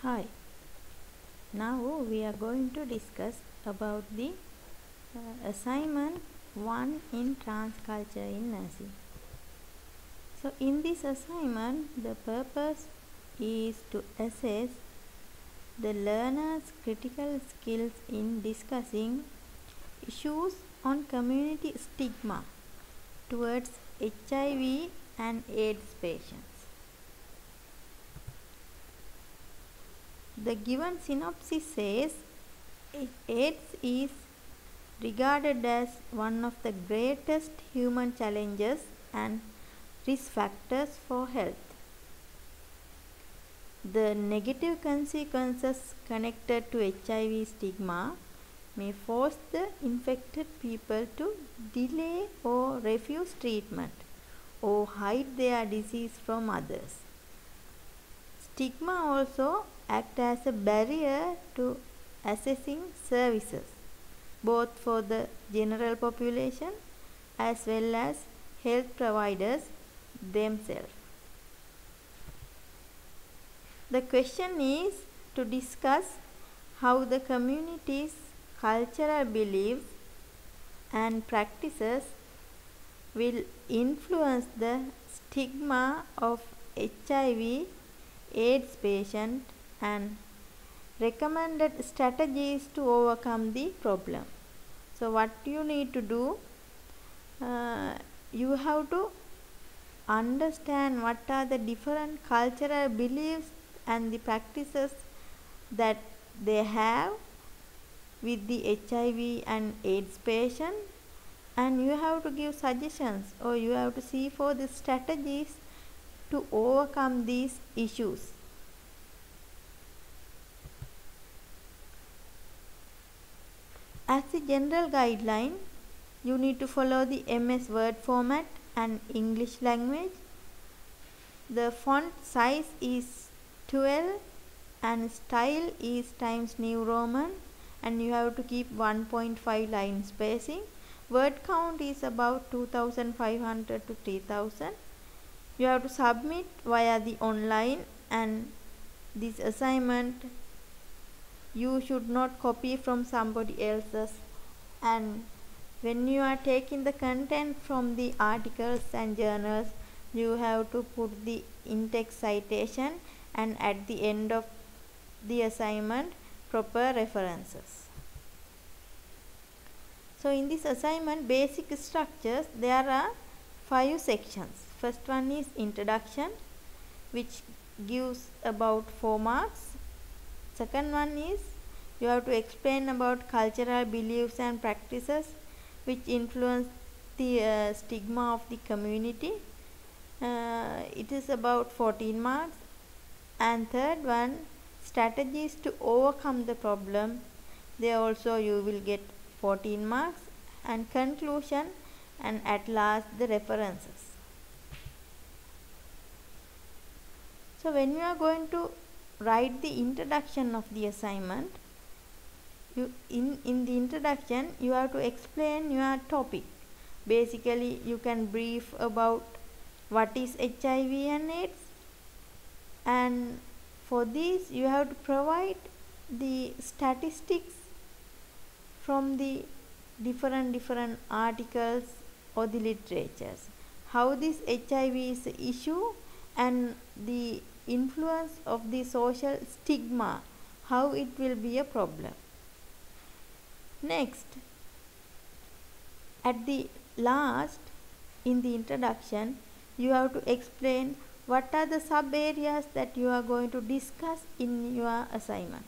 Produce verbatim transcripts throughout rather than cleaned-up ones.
Hi, now we are going to discuss about the uh, assignment one in transculture in nursing. So in this assignment, the purpose is to assess the learner's critical skills in discussing issues on community stigma towards H I V and AIDS patients. The given synopsis says AIDS is regarded as one of the greatest human challenges and risk factors for health. The negative consequences connected to H I V stigma may force the infected people to delay or refuse treatment or hide their disease from others. Stigma also acts as a barrier to accessing services, both for the general population as well as health providers themselves. The question is to discuss how the community's cultural beliefs and practices will influence the stigma of H I V AIDS patient and recommended strategies to overcome the problem. So what you need to do, uh, you have to understand what are the different cultural beliefs and the practices that they have with the H I V and AIDS patient, and you have to give suggestions or you have to see for the strategies to overcome these issues. As a general guideline, you need to follow the M S Word format and English language. The font size is twelve and style is Times New Roman, and you have to keep one point five line spacing. Word count is about two thousand five hundred to three thousand. You have to submit via the online, and this assignment you should not copy from somebody else's, and when you are taking the content from the articles and journals, you have to put the in-text citation and at the end of the assignment proper references. So in this assignment basic structures, there are five sections. First one is introduction, which gives about four marks. Second one is you have to explain about cultural beliefs and practices which influence the uh, stigma of the community. Uh, it is about fourteen marks. And third one, strategies to overcome the problem. There also you will get fourteen marks. And conclusion, and at last the references. So when you are going to write the introduction of the assignment, you in, in the introduction you have to explain your topic. Basically you can brief about what is H I V and AIDS, and for this you have to provide the statistics from the different different articles or the literatures, how this H I V is an issue and the influence of the social stigma, how it will be a problem. Next, at the last in the introduction, you have to explain what are the sub areas that you are going to discuss in your assignment.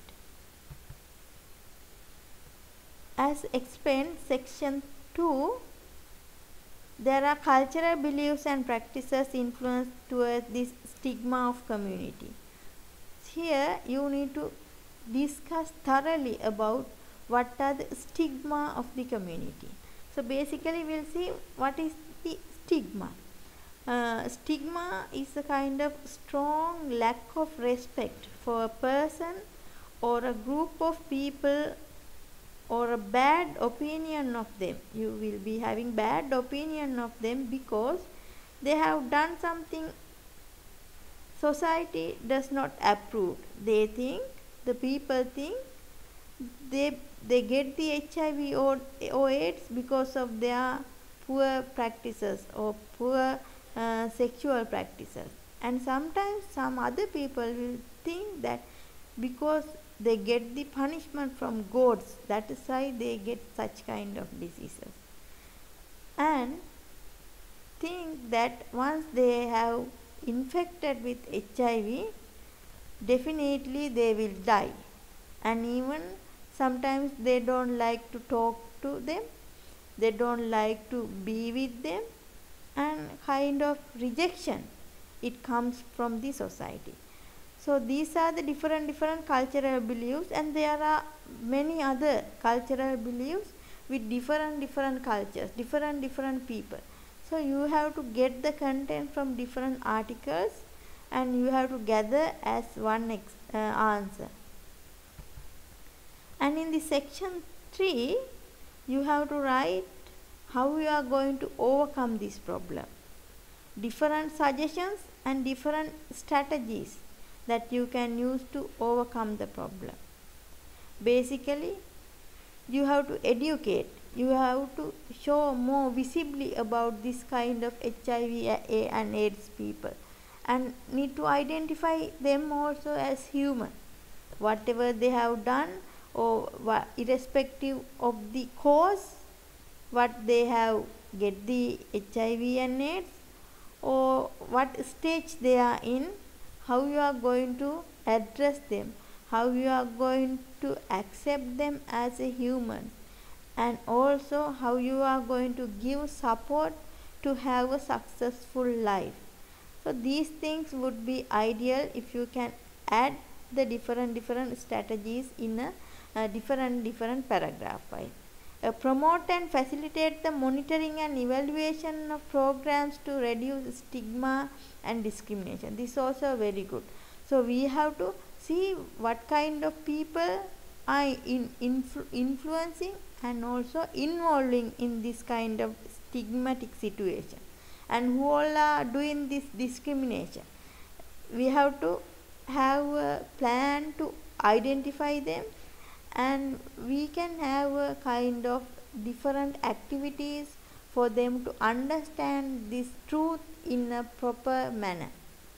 As explained, section two, there are cultural beliefs and practices influence towards this stigma of community. Here you need to discuss thoroughly about what are the stigma of the community. So basically we'll see what is the stigma. Uh, stigma is a kind of strong lack of respect for a person or a group of people, or a bad opinion of them. You will be having bad opinion of them because they have done something society does not approve. They think, the people think, they they get the H I V or, or AIDS because of their poor practices or poor uh, sexual practices. And sometimes some other people will think that because they get the punishment from gods, that is why they get such kind of diseases. And think that once they have infected with H I V, definitely they will die. And even sometimes they don't like to talk to them, they don't like to be with them, and kind of rejection, it comes from the society. So these are the different different cultural beliefs, and there are many other cultural beliefs with different different cultures, different different people. So you have to get the content from different articles and you have to gather as one ex uh, answer. And in the section three, you have to write how you are going to overcome this problem. Different suggestions and different strategies that you can use to overcome the problem. Basically, you have to educate, you have to show more visibly about this kind of H I V and AIDS people, and need to identify them also as human. Whatever they have done, or irrespective of the cause, what they have get the H I V and AIDS, or what stage they are in, how you are going to address them, how you are going to accept them as a human, and also how you are going to give support to have a successful life. So these things would be ideal if you can add the different different strategies in a, a different different paragraph file. Uh, promote and facilitate the monitoring and evaluation of programs to reduce stigma and discrimination. This is also very good. So we have to see what kind of people are in influ influencing and also involving in this kind of stigmatic situation, and who all are doing this discrimination. We have to have a plan to identify them, and we can have a kind of different activities for them to understand this truth in a proper manner.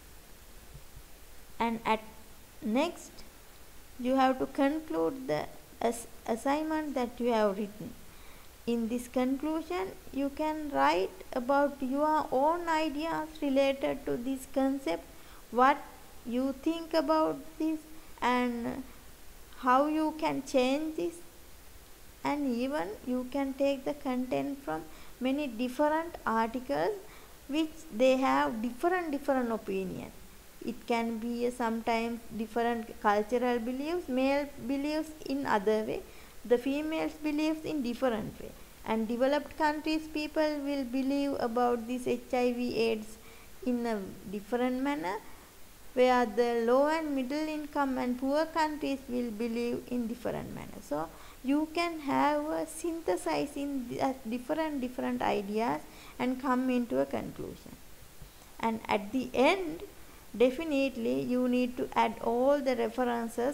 And at next, you have to conclude the ass assignment that you have written. In this conclusion, you can write about your own ideas related to this concept, what you think about this, and how you can change this. And even you can take the content from many different articles which they have different different opinion. It can be uh, sometimes different cultural beliefs, male beliefs in other way, the females beliefs in different way. And developed countries people will believe about this H I V AIDS in a different manner, where the low and middle income and poor countries will believe in different manner. So you can have a synthesizing different different ideas and come into a conclusion. And at the end, definitely you need to add all the references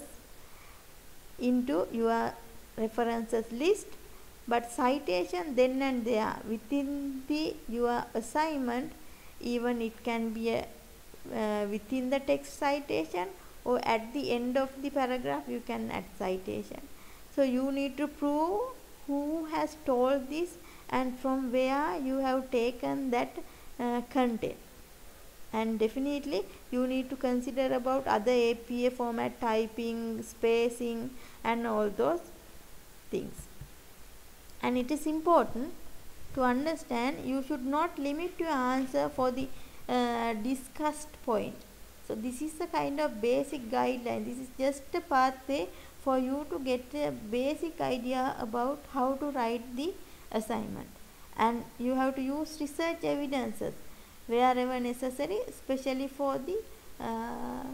into your references list, but citation then and there within the your assignment, even it can be a uh, within the text citation, or at the end of the paragraph you can add citation. So you need to prove who has told this and from where you have taken that uh, content. And definitely you need to consider about other A P A format, typing, spacing, and all those things. And it is important to understand you should not limit your answer for the uh, discussed point. So this is a kind of basic guideline. This is just a pathway for you to get a basic idea about how to write the assignment. And you have to use research evidences wherever necessary, especially for the uh,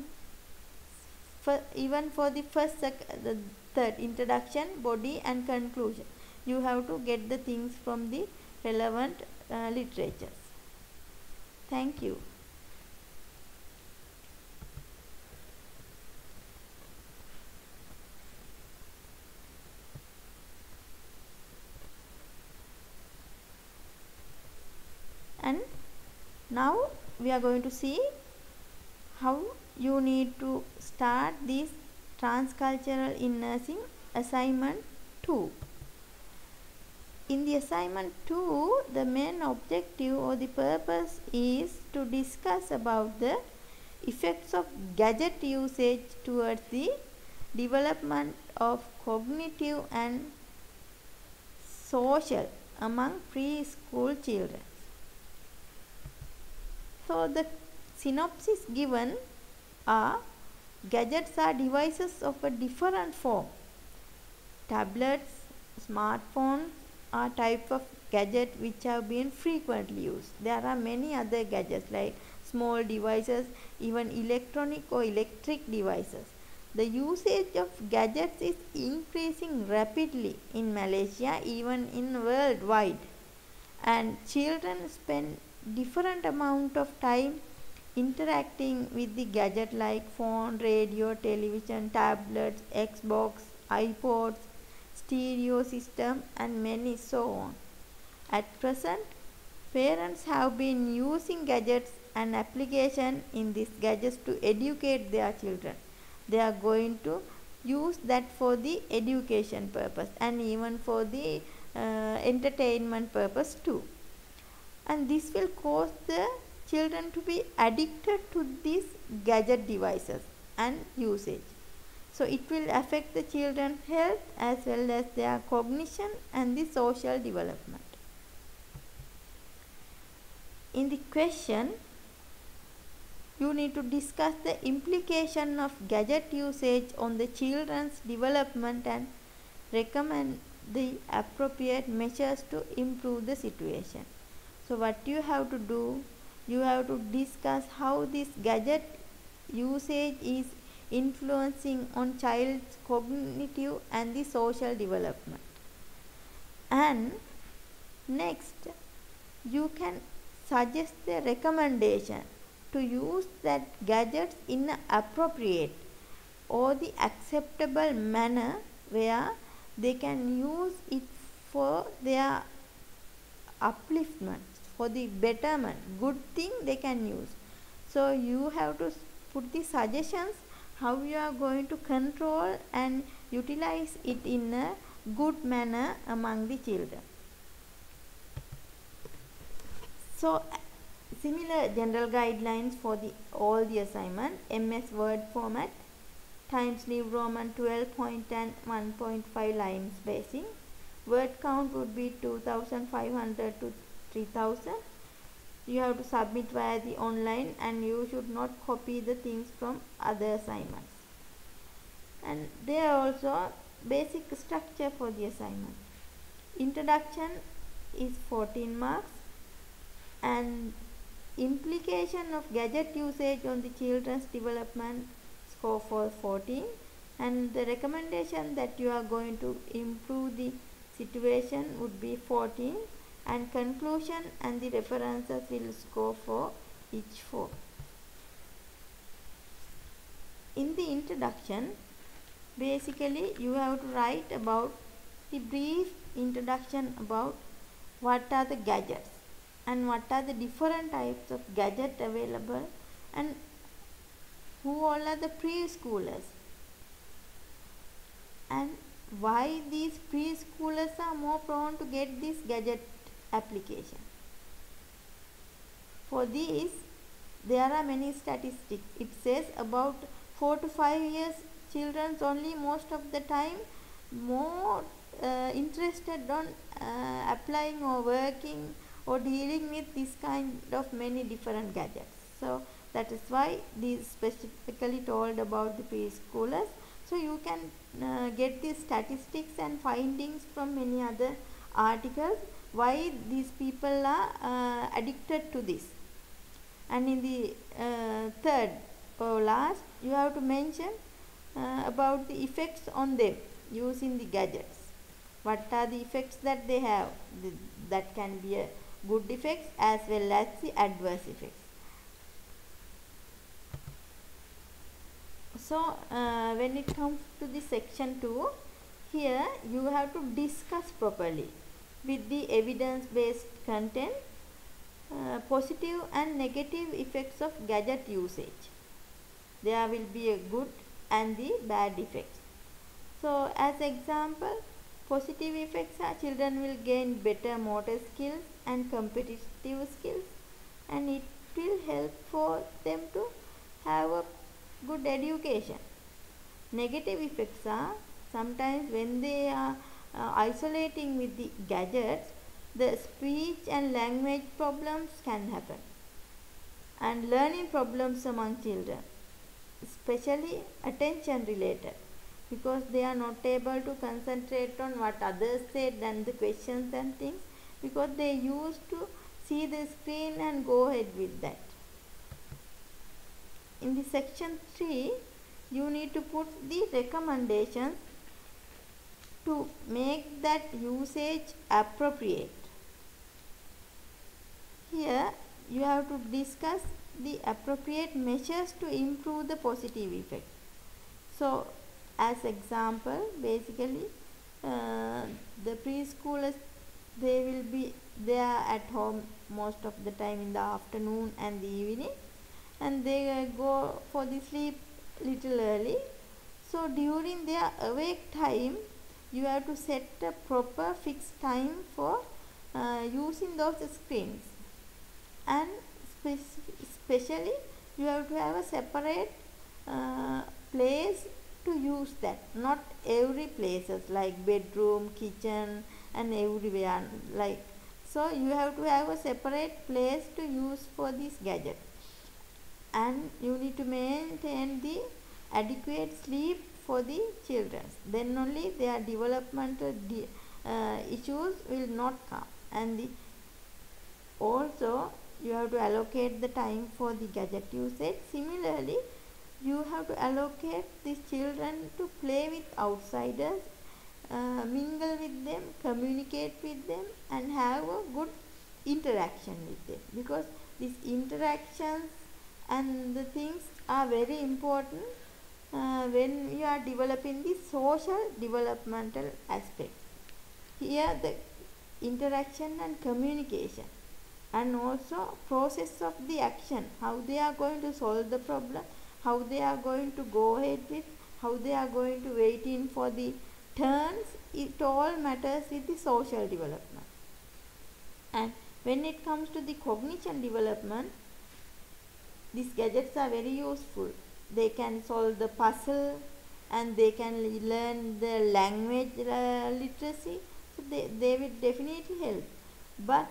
for even for the first, the third, introduction, body, and conclusion. You have to get the things from the relevant uh, literatures. Thank you. Now we are going to see how you need to start this transcultural in nursing assignment two. In the assignment two, the main objective or the purpose is to discuss about the effects of gadget usage towards the development of cognitive and social among preschool children. So the synopsis given are: gadgets are devices of a different form. Tablets, smartphones are type of gadget which have been frequently used. There are many other gadgets like small devices, even electronic or electric devices. The usage of gadgets is increasing rapidly in Malaysia, even in worldwide, and children spend different amount of time interacting with the gadget like phone, radio, television, tablets, Xbox, iPods, stereo system, and many so on. At present, parents have been using gadgets and application in these gadgets to educate their children. They are going to use that for the education purpose and even for the uh, entertainment purpose too. And this will cause the children to be addicted to these gadget devices and usage. So it will affect the children's health as well as their cognition and the social development. In the question, you need to discuss the implication of gadget usage on the children's development and recommend the appropriate measures to improve the situation. So what you have to do, you have to discuss how this gadget usage is influencing on child's cognitive and the social development. And next, you can suggest the recommendation to use that gadgets in an appropriate or the acceptable manner where they can use it for their upliftment, for the betterment, good thing they can use. So you have to put the suggestions how you are going to control and utilize it in a good manner among the children. So similar general guidelines for the all the assignment: M S Word format, Times New Roman twelve point ten, one point five line spacing. Word count would be two thousand five hundred to three thousand. You have to submit via the online, and you should not copy the things from other assignments. And there are also basic structure for the assignment. Introduction is fourteen marks, and implication of gadget usage on the children's development score for fourteen, and the recommendation that you are going to improve the situation would be fourteen, and conclusion and the references will score for each four. In the introduction, basically you have to write about the brief introduction about what are the gadgets and what are the different types of gadget available and who all are the preschoolers and why these preschoolers are more prone to get this gadget application. For these, there are many statistics. It says about four to five years children only most of the time more uh, interested on uh, applying or working or dealing with this kind of many different gadgets. So that is why these specifically told about the preschoolers. So you can uh, get the statistics and findings from many other articles why these people are uh, addicted to this. And in the uh, third or last, you have to mention uh, about the effects on them using the gadgets. What are the effects that they have? The, that can be a good effects as well as the adverse effects. So uh, when it comes to the section two, here you have to discuss properly with the evidence based content uh, positive and negative effects of gadget usage. There will be a good and the bad effects. So as example, positive effects are children will gain better motor skills and competitive skills, and it will help for them to have a good education. Negative effects are sometimes when they are uh, isolating with the gadgets, the speech and language problems can happen, and learning problems among children, especially attention related, because they are not able to concentrate on what others said and the questions and things, because they used to see the screen and go ahead with that. In the section three, you need to put the recommendations to make that usage appropriate. Here you have to discuss the appropriate measures to improve the positive effect. So as example, basically uh, the preschoolers, they will be there at home most of the time in the afternoon and the evening, and they uh, go for the sleep little early. So during their awake time, you have to set a proper fixed time for uh, using those screens, and especially you have to have a separate uh, place to use that. Not every places like bedroom, kitchen and everywhere like. So you have to have a separate place to use for this gadget, and you need to maintain the adequate sleep for the children. Then only their developmental de uh, issues will not come. And the also you have to allocate the time for the gadget usage. Similarly, you have to allocate these children to play with outsiders, uh, mingle with them, communicate with them, and have a good interaction with them, because these interactions and the things are very important uh, when you are developing the social developmental aspects. Here the interaction and communication, and also process of the action, how they are going to solve the problem, how they are going to go ahead with, how they are going to wait in for the turns, it all matters with the social development. And when it comes to the cognition development, these gadgets are very useful. They can solve the puzzle, and they can learn the language uh, literacy, so they, they will definitely help. But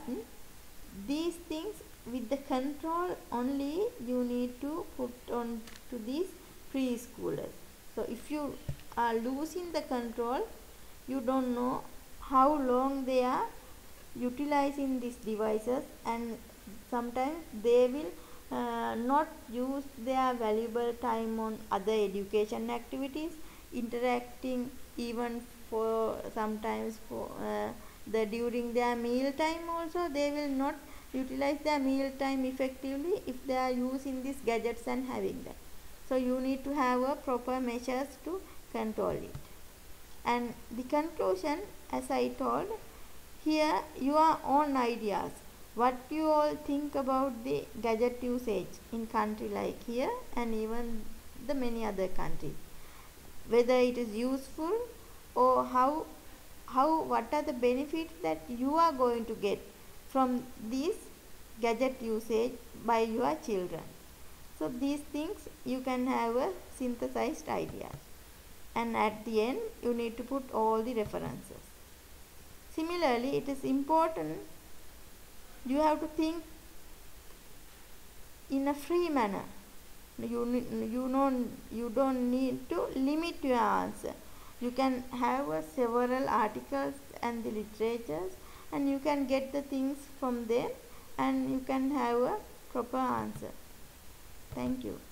these things with the control only you need to put on to these preschoolers. So if you are losing the control, you don't know how long they are utilizing these devices, and sometimes they will uh, not use their valuable time on other education activities, interacting even for sometimes for uh, the during their meal time also. They will not utilize their meal time effectively if they are using these gadgets and having them. So you need to have a proper measures to control it. And the conclusion, as I told, here your own ideas, what you all think about the gadget usage in country like here and even the many other countries, whether it is useful, or how how what are the benefits that you are going to get from this gadget usage by your children. So these things you can have a synthesized idea, and at the end you need to put all the references. Similarly, it is important you have to think in a free manner. You, you, know, you don't need to limit your answer. You can have uh, several articles and the literatures, and you can get the things from them, and you can have a proper answer. Thank you.